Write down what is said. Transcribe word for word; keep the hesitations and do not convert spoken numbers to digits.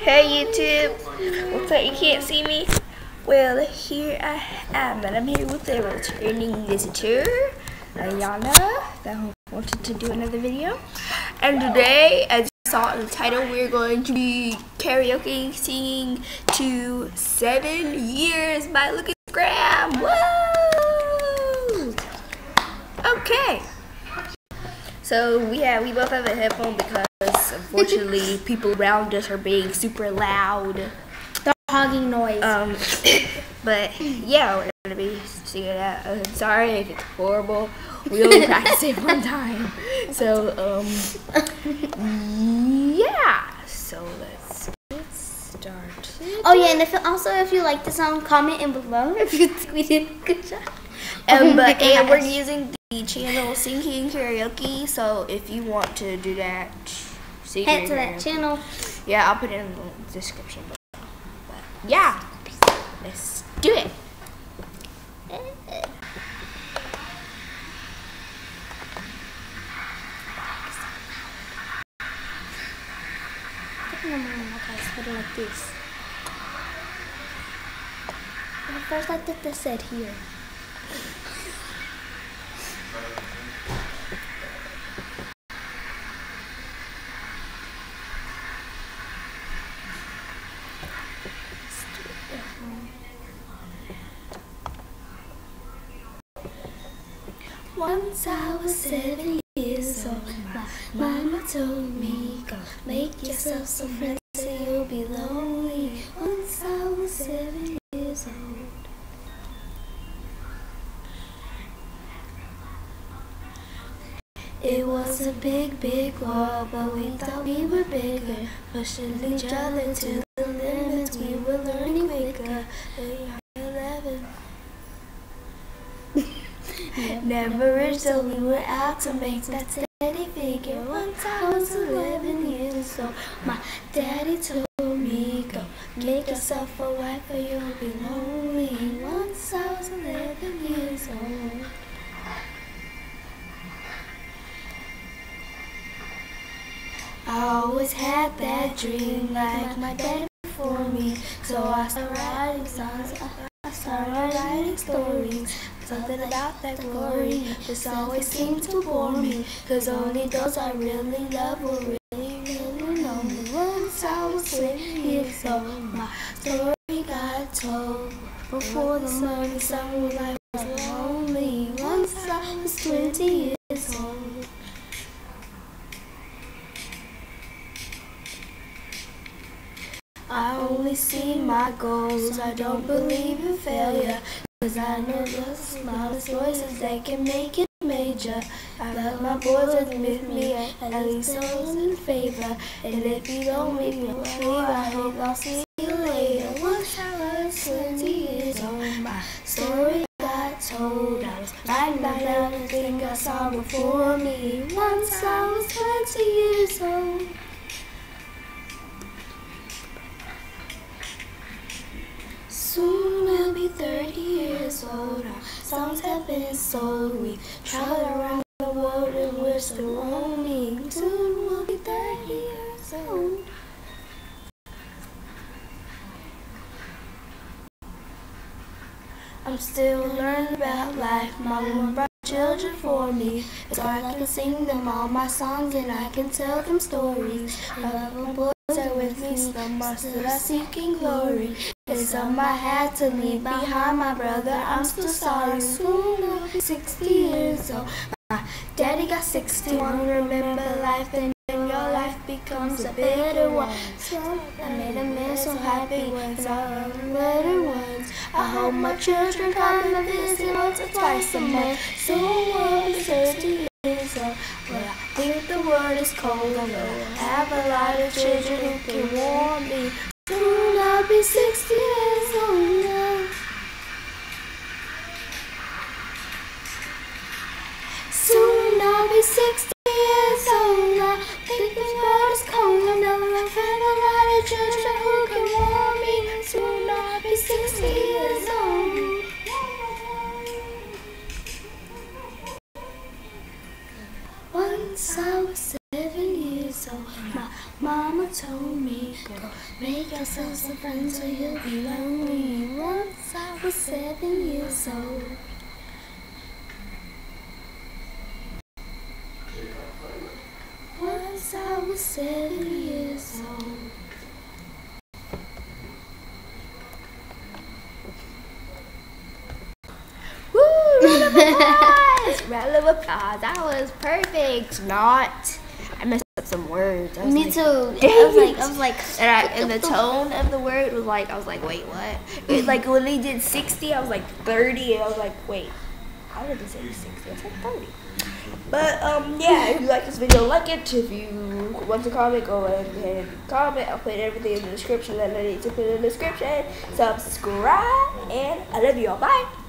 Hey YouTube, looks like you can't see me. Well, here I am, and I'm here with a returning visitor, Ayana, that wanted to do another video. And today, as you saw in the title, we're going to be karaoke singing to Seven Years by Lucas Graham. Woo! Okay. So we have we both have a headphone because unfortunately people around us are being super loud. They're hogging noise. Um, but yeah, we're gonna be singing that. I'm sorry if it's horrible. We only practiced it one time. So um, yeah. So let's get started. Oh yeah, and if also if you like the song, comment in below if you think we did a good job. Um, but and we're using the channel Singing Karaoke, so if you want to do that, head to that channel. Yeah, I'll put it in the description below. But yeah, let's do it. Okay, let's put it like this. First, like that they said here. Once I was seven years old, my mama told me, go make yourself some friends so you'll be lonely. Once I was seven years old. It was a big, big world, but we thought we were bigger, pushing each other to the limits. We were learning quicker. eleven. Never until we were out to make that steady figure. Once I was eleven years old, my daddy told me, go make yourself a wife or you'll be lonely. Once I was eleven years old. I always had that dream like my dad before me, so I started writing songs, I started writing stories. Something about that glory just always seemed to bore me, cause only those I really love will really, really know me. Once I was seven years old, my story got told. Before the morning sun was I was lonely. Once I was twenty years old. I only see my goals, I don't believe in failure, cause I know the smallest voices, they can make it major. I love my boys with me, at least those in favor. And if you don't make me believe, I hope I'll see you later. Once I was twenty years old, my story got told. I was writing down the thing I saw before me. Once I was twenty years old. Soon we'll be thirty years old. Our songs have been sold. We traveled around the world and we're still roaming. Soon we'll be thirty years old. I'm still learning about life. My mom brought children for me, so I can sing them all my songs and I can tell them stories. I love them boys are with me, some are still seeking glory. It's on my heart to leave behind my brother, I'm still sorry. Soon I'll be sixty years old. My daddy got sixty-one. Remember life and then your life becomes a better one. So I made a man so happy when I love the better ones. I hope my children come and visit once or twice a month. Soon I'll be sixty years old. But I think the world is cold. I will have a lot of children who can warm me. Soon I'll be sixty years old now. Soon I'll be sixty years old now. Think this world is cold. I know I've had a lot of children who can warm me. Soon I'll be sixty years old. Once I was seven years old, my mama told me, go make yourself some friends or you'll be lonely. Once I was seven years old. Once I was seven years old. Round of applause! Round of applause. That was perfect. Not. I messed up some words. I was Me like, too. I was like, I was like, and, I, and the tone of the word was like, I was like, wait, what? It, like when they did sixty, I was like thirty, and I was like, wait, I didn't say sixty. I said thirty. But um, yeah, if you like this video, like it. If you want to comment, go ahead and comment. I'll put everything in the description that I need to put in the description. Subscribe, and I love you all. Bye.